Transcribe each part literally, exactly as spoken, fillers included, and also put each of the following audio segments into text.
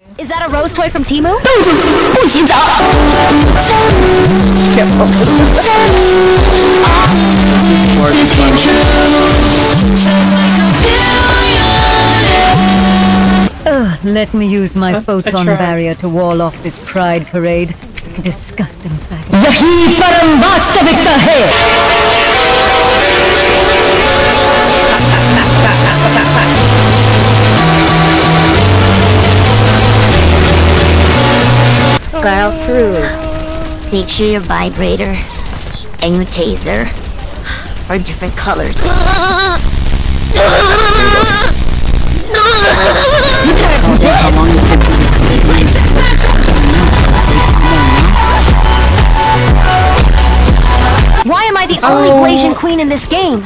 Is that a rose toy from Temu? Ugh, let me use my photon barrier to wall off this pride parade. Disgusting fact. यही परम वास्तविकता है। Dial through. Make sure your vibrator and your taser are different colors. Why am I the only Oh. Blasian queen in this game?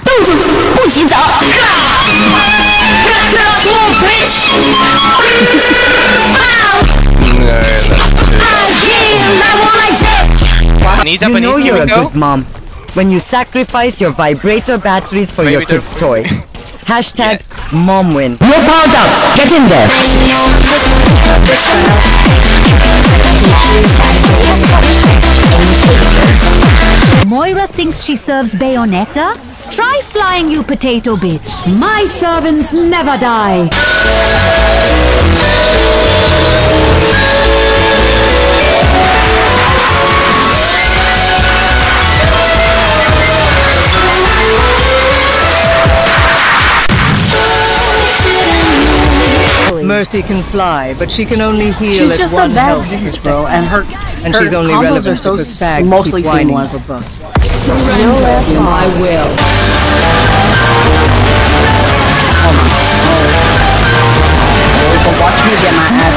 You know you're a good mom when you sacrifice your vibrator batteries for your kid's toy. Hashtag mom win. You're powered up. Get in there. Moira thinks she serves Bayonetta? Try flying, you potato bitch. My servants never die. Mercy can fly, but she can only heal She's at just one a bad health per bitch, second. bro, and her And her she's only combos relevant are so because fags mostly keep whining seamless. for buffs. No less I will. Oh, watch me get my ass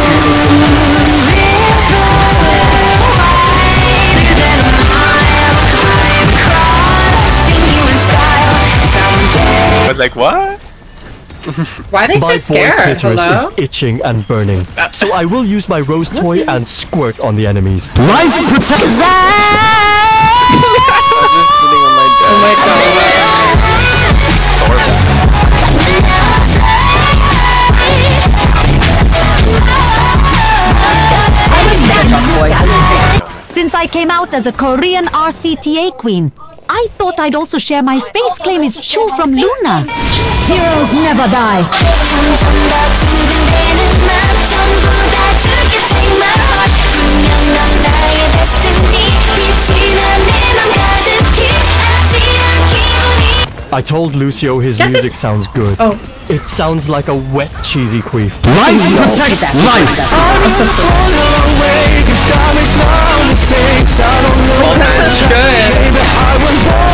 handed. But like what? Why are they My so boy scared? clitoris Hello? is itching and burning, so I will use my rose toy and squirt on the enemies. Life protect. I was just sitting on my desk. Oh my god. Since I came out as a Korean R C T A queen, I thought I'd also share my face claim is Chu from Luna. Heroes never die. I told Lucio his Get music this- sounds good. Oh. It sounds like a wet cheesy queef. Life protects life. Oh man, it's good.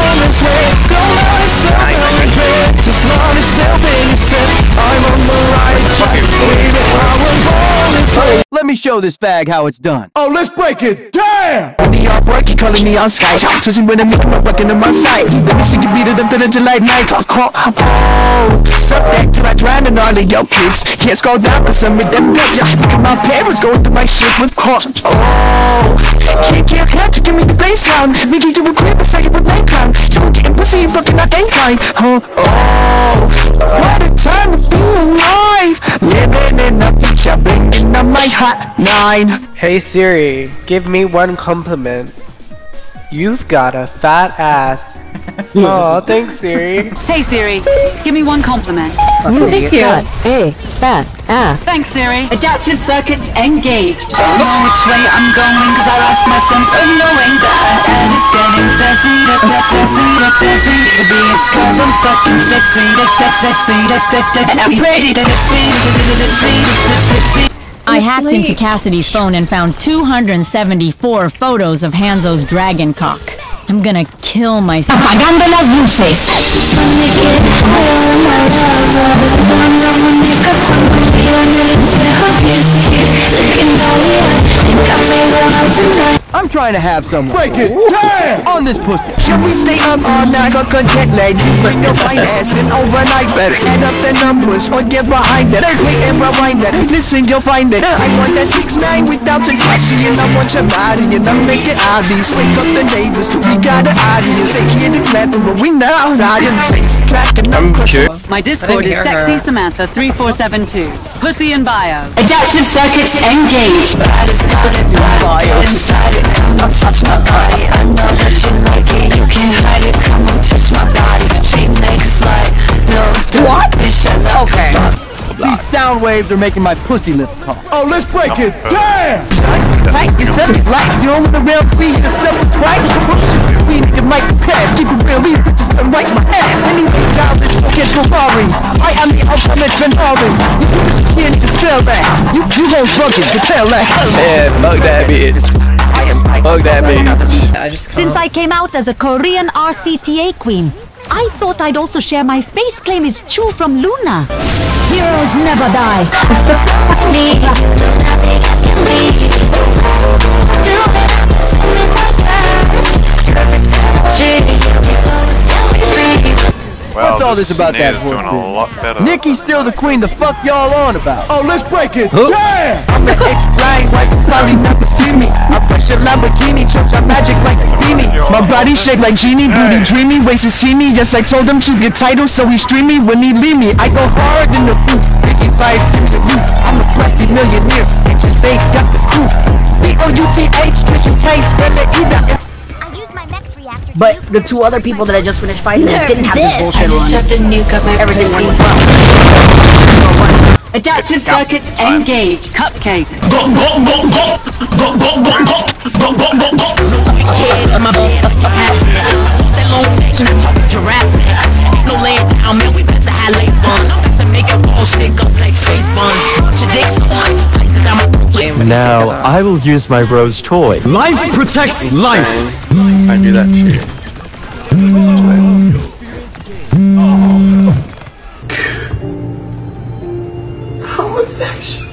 Let me show this fag how it's done. Oh, let's break it. Damn! Me off work, he calling me on Skype. Twisting when I make him up, working on my side. Let me see you beat it up to the July night. Oh, stuff that till I drown in all of your kids. Can't scroll down cause some of them bitch. Look at my parents going through my shit with heart. Oh, can't get cut to give me the baseline. Me give you a grip, it's like you would lay clown. You getting pussy, fucking out game time. Oh, oh, what a time to be alive. Living in a future, bringing up my hot nine. Hey Siri, give me one compliment. You've got a fat ass. Oh, thanks Siri. Hey Siri, give me one compliment. Thank you. Hey, fat ass. Thanks Siri. Adaptive circuits engaged. Don't know which way I'm going cause I lost my sense of knowing that I'm just getting testy, that that testy, that testy. Maybe it's cause I'm fucking sexy, that that sexy, that that that and I'm pretty, that sexy, that sexy. I hacked into Cassidy's phone and found two hundred seventy-four photos of Hanzo's dragon cock. I'm gonna kill myself. Apagando las luces. I'm trying to have someone. Break it. Damn! On this pussy. Should we stay up all night or content lady? Bring your finance and overnight better. Add up the numbers or get behind it. Wait and rewind it. Listen, you'll find it. I want that six nine without a question. And I want your body and I'm making obvious. Wake up the neighbors. We got an audience. They hear the clapping, but we now audience. Six clapping. I'm curious. My Discord is hear sexy her. Samantha three four seven two. pussy in bio. Adaptive circuits engaged. Inside it, come on, touch my body. I know that you like it, you can't hide it. Come on, touch my body. Treat niggas like no. What? Bitch, I love Okay. These sound waves are making my pussy lift cough. Oh, let's break it down! Like it's subject like you don't want the real free the seven twice. We need to mic pass, keep it real, we bitches and right my ass. Anyway, style this okay Ferrari. I am the ultimate Ferrari. You bitches can't even spell that. You you hoes drunken, you tell that. Yeah, bug that bitch. Bug that bitch. I just Since I came out as a Korean R C T A queen, I thought I'd also share my face claim is Chu from Luna. Heroes never die. Well, What's all this about that doing a lot better. Nikki's still the queen, the fuck y'all on about? Oh, let's break it Huh? down! I'm the explain why you probably never see me. I push a Lamborghini, church, I'm magic like a beanie. My body shake like genie, booty dreamy, ways to see me. Yes, I told him to get title, so he stream me when he leave me. I go hard in the booth, Ricky vibes to the roof. I'm a plastic millionaire, H S A got the coup. C O U T H, cause you can't spell it either. But the two other people that I just finished fighting didn't have this I bullshit just on. shoved a nuke up my Everything pussy. went well. Adaptive circuits engaged. Cupcake. Now I will use my rose toy. Life protects life. I do that shit. Homosexual.